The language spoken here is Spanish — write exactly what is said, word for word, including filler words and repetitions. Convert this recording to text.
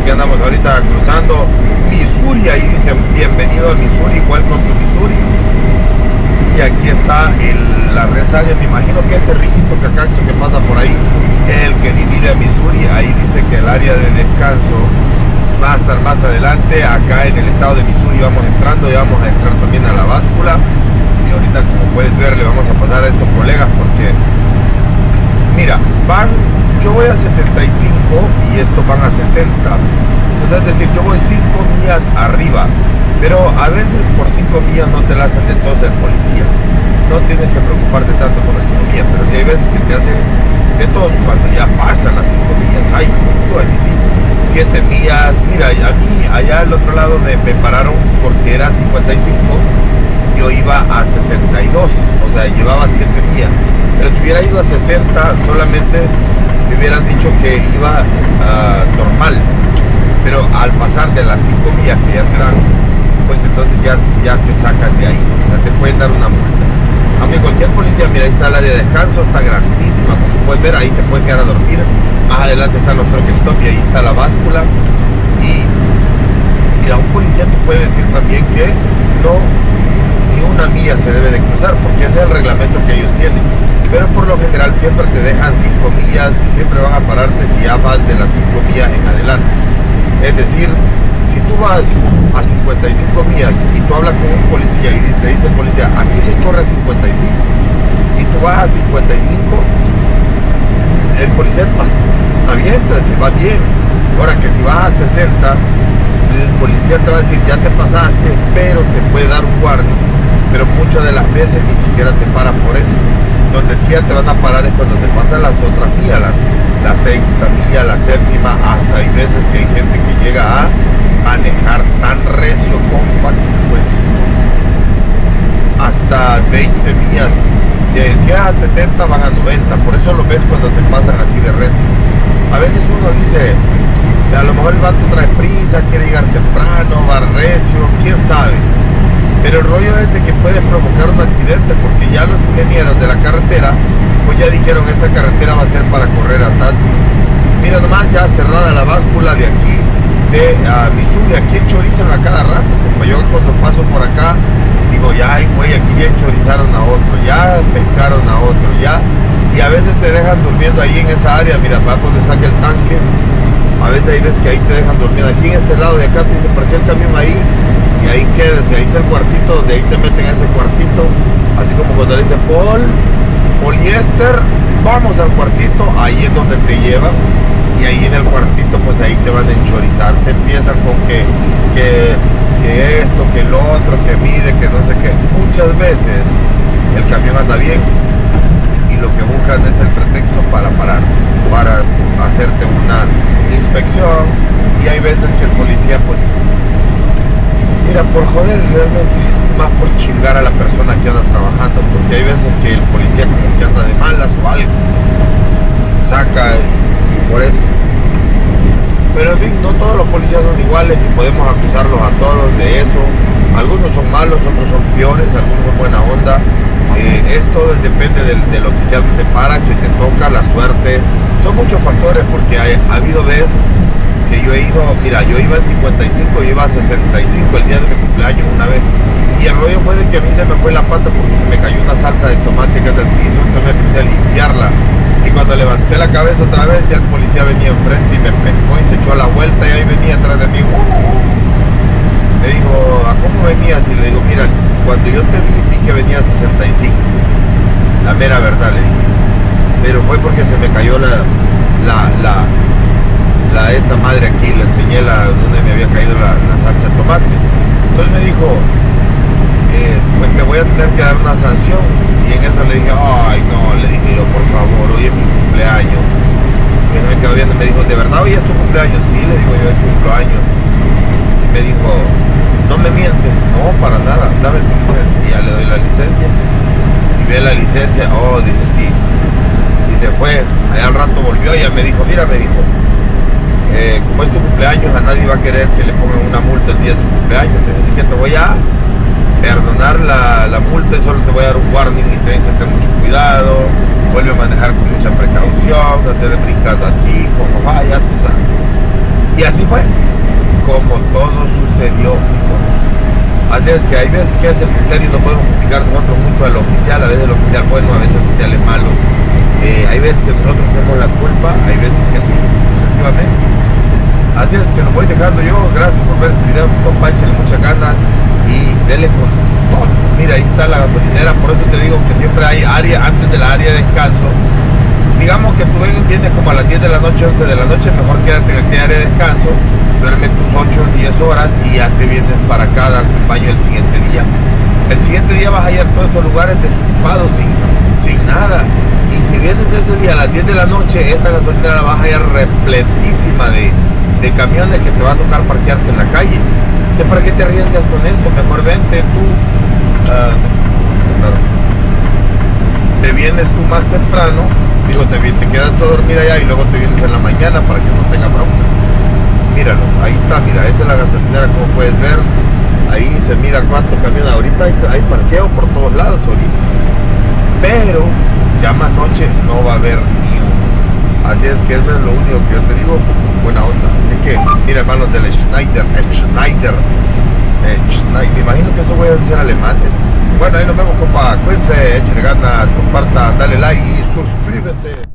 aquí andamos ahorita cruzando Missouri, ahí dicen bienvenido a Missouri, welcome to Missouri. Y aquí está el, la res área, me imagino que este rillito cacaxo que pasa por ahí es el que divide a Missouri. Ahí dice que el área de descanso va a estar más adelante. Acá en el estado de Missouri vamos entrando y vamos a entrar también a la báscula. Y ahorita, como puedes ver, le vamos a pasar a estos colegas porque mira, van, yo voy a setenta y cinco y estos van a setenta. O sea, es decir, yo voy cinco millas arriba, pero a veces por cinco millas no te la hacen de tos el policía. No tienes que preocuparte tanto por las cinco millas, pero si hay veces que te hacen de tos cuando ya pasan las cinco millas. Ay, pues eso ahí sí, siete millas. Mira, a mí allá al otro lado me, me pararon porque era cincuenta y cinco, yo iba a sesenta y dos, o sea, llevaba siete millas. Pero si hubiera ido a sesenta, solamente me hubieran dicho que iba uh, normal. Pero al pasar de las cinco millas que ya te dan, pues entonces ya, ya te sacan de ahí. O sea, te pueden dar una multa. Aunque cualquier policía, mira, ahí está el área de descanso, está grandísima, como puedes ver, ahí te puedes quedar a dormir. Más adelante están los truck stop y ahí está la báscula. Y mira, un policía te puede decir también que no, ni una milla se debe de cruzar, porque ese es el reglamento que ellos tienen. Pero por lo general siempre te dejan cinco millas y siempre van a pararte si ya vas de las cinco millas en adelante. Es decir, si tú vas a cincuenta y cinco millas y tú hablas con un policía y te dice el policía, aquí se corre a cincuenta y cinco, y tú vas a cincuenta y cinco, el policía está bien, se va bien. Ahora que si vas a sesenta, el policía te va a decir, ya te pasaste, pero te puede dar un guardia. Pero muchas de las veces ni siquiera te paran por eso. Donde sí ya te van a parar es cuando te pasan las otras millas, las, la sexta milla, la séptima, hasta hay veces que hay gente que llega a manejar tan recio, compa, pues hasta veinte millas. De cien a setenta van a noventa, por eso lo ves cuando te pasan así de recio. A veces uno dice, a lo mejor el vato trae prisa, quiere llegar temprano, va recio, quién sabe. Pero el rollo es de que puede provocar un accidente, porque ya los ingenieros de la carretera pues ya dijeron, esta carretera va a ser para correr a tanto. Mira nomás, ya cerrada la báscula de aquí de uh, Missouri. Aquí enchorizan a cada rato, como yo cuando paso por acá digo, ya, ay, güey, aquí ya enchorizaron a otro, ya pescaron a otro, ya. Y a veces te dejan durmiendo ahí en esa área. Mira, va donde saca el tanque. A veces hay veces que ahí te dejan durmiendo. Aquí en este lado de acá te dice, ¿para qué el camión ahí? Y ahí quedas, y ahí está el cuartito, de ahí te meten a ese cuartito, así como cuando le dicen Paul, poliéster, vamos al cuartito, ahí es donde te llevan, y ahí en el cuartito pues ahí te van a enchorizar, te empiezan con que, que, que esto, que el otro, que mire, que no sé qué. Muchas veces el camión anda bien y lo que buscan es el pretexto para parar, para hacerte una inspección, y hay veces que el policía pues, mira, por joder realmente, más por chingar a la persona que anda trabajando, porque hay veces que el policía como que anda de malas o algo, saca y, y por eso. Pero en fin, no todos los policías son iguales, ni podemos acusarlos a todos de eso. Algunos son malos, otros son peores, algunos son buena onda. Eh, esto depende del, del oficial que te para, que te toca, la suerte. Son muchos factores, porque hay, ha habido veces que yo he ido, mira, yo iba en cincuenta y cinco, yo iba a sesenta y cinco el día de mi cumpleaños una vez, y el rollo fue de que a mí se me fue la pata porque se me cayó una salsa de tomate que es del piso, entonces me puse a limpiarla, y cuando levanté la cabeza otra vez ya el policía venía enfrente y me pescó y se echó a la vuelta, y ahí venía atrás de mí. Me dijo, ¿a cómo venías? Y le digo, mira, cuando yo te vi, vi que venía a sesenta y cinco, la mera verdad, le dije, pero fue porque se me cayó la la, la La, esta madre aquí, le enseñé la, donde me había caído la, la salsa de tomate. Entonces me dijo, eh, pues te voy a tener que dar una sanción. Y en eso le dije, ay no, le dije yo, por favor, hoy es mi cumpleaños. Y él me quedó viendo y me dijo, ¿de verdad hoy es tu cumpleaños? Sí, le digo yo, es cumpleaños. Y me dijo, ¿no me mientes? No, para nada, dame tu licencia. Y ya le doy la licencia. Y ve la licencia, oh, dice sí. Y se fue, allá al rato volvió y ya me dijo, mira, me dijo, Eh, como es tu cumpleaños, a nadie va a querer que le pongan una multa el día de su cumpleaños, así que te voy a perdonar la, la multa y solo te voy a dar un warning y tienes que tener mucho cuidado, vuelve a manejar con mucha precaución, no te des brincando aquí, como vaya, tú sabes. Y así fue como todo sucedió. Así es que hay veces que es el criterio y no podemos criticar nosotros mucho al oficial, a veces el oficial bueno, a veces el oficial es malo. Eh, hay veces que nosotros tenemos la culpa, hay veces que así, sucesivamente. Así es que lo voy dejando yo. Gracias por ver este video, compa, échenle muchas ganas y dele con todo. Mira, ahí está la gasolinera, por eso te digo que siempre hay área antes de la área de descanso. Digamos que tú vienes como a las diez de la noche, once de la noche, mejor quédate en aquella área de descanso, duerme tus ocho o diez horas y ya te vienes para acá a darte un baño el siguiente día. El siguiente día vas a ir a todos estos lugares desocupados, sin, sin nada. Y si vienes ese día a las diez de la noche, esa gasolinera la vas a ir repletísima de, de camiones que te va a tocar parquearte en la calle. ¿De para qué te arriesgas con eso? Mejor vente tú. Uh, te vienes tú más temprano. Digo, te, te quedas tú a dormir allá y luego te vienes en la mañana para que no tenga bronca. Míralos, ahí está, mira, esa es la gasolinera, como puedes ver. Ahí se mira cuántos camiones. Ahorita hay, hay parqueo por todos lados ahorita. Pero ya más noche no va a haber ni uno. Así es que eso es lo único que yo te digo, buena onda. Así que, mira, hermanos del Schneider, el Schneider, el Schneider. Me imagino que esto voy a decir alemanes. Bueno, ahí nos vemos, compa. Cuídense, échale ganas, compartan, dale like y suscríbete.